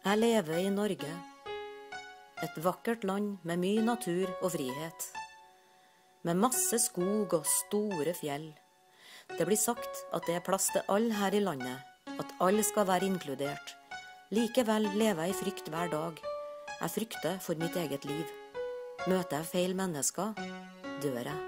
Jeg lever i Norge, et vakkert land med mye natur og frihet. Med masse skog og store fjell. Det blir sagt at det er plass til alle her i landet, at alle skal være inkludert. Likevel lever jeg i frykt hver dag. Jeg frykter for mitt eget liv. Møter jeg feil mennesker, dør jeg.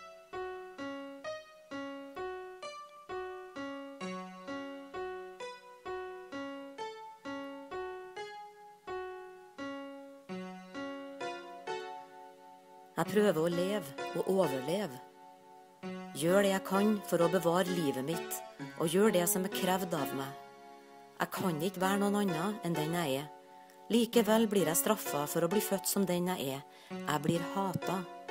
Jeg prøver å leve og overleve. Gjør det jeg kan for å bevare livet mitt, og gjør det som er krevd av meg. Jeg kan ikke være noen annen enn den jeg er. Likevel blir jeg straffet for å bli født som den jeg er. Jeg blir hatet.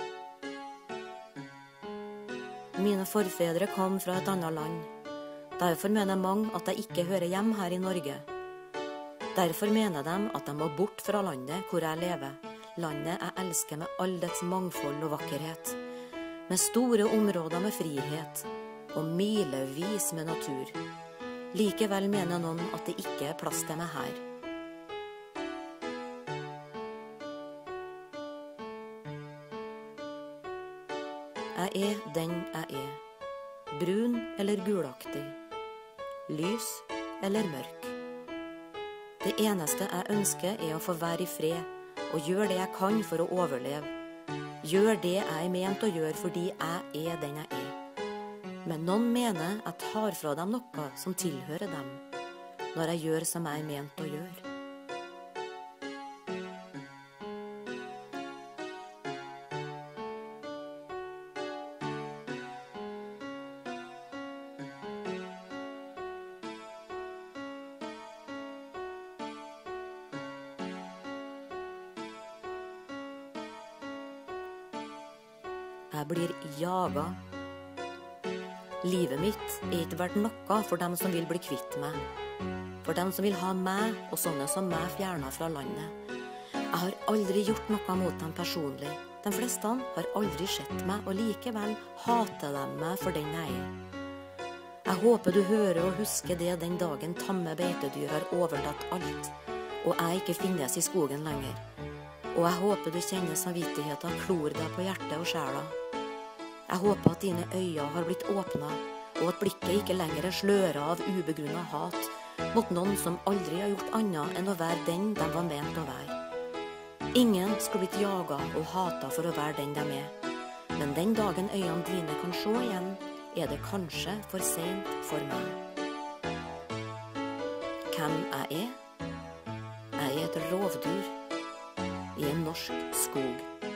Mine forfedre kom fra et annet land. Derfor mener mange at jeg ikke hører hjem her i Norge. Derfor mener de at jeg må bort fra landet hvor jeg lever. Landet jeg elsker med all dets mangfold og vakkerhet. Med store områder med frihet, og milevis med natur. Likevel mener noen at det ikke er plass til meg her. Jeg er den jeg er. Brun eller gulaktig. Lys eller mørk. Det eneste jeg ønsker er å få være i fred, og gjøre det jeg kan for å overleve. Gjør det jeg er ment å gjøre fordi jeg er den jeg er. Men noen mener jeg tar fra dem noe som tilhører dem, når jeg gjør som jeg er ment å gjøre. Jeg blir jaget. Livet mitt er ikke verdt noe for dem som vil bli kvitt meg. For dem som vil ha meg og sånne som meg fjernet fra landet. Jeg har aldri gjort noe mot dem personlig. De fleste har aldri sett meg, og likevel hater de meg for den jeg er. Jeg håper du hører og husker det den dagen tamme beitedyr har overtatt alt, og jeg ikke finnes i skogen lenger. Og jeg håper du kjenner samvittigheten klor deg på hjertet og sjela. Jeg håper at dine øyne har blitt åpnet, og at blikket ikke lenger er sløret av ubegrunnet hat mot noen som aldri har gjort annet enn å være den de var ment å være. Ingen skulle blitt jaget og hatet for å være den de er. Men den dagen øynene dine kan se igjen, er det kanskje for sent for meg. Hvem jeg er? Jeg er et rovdyr i en norsk skog.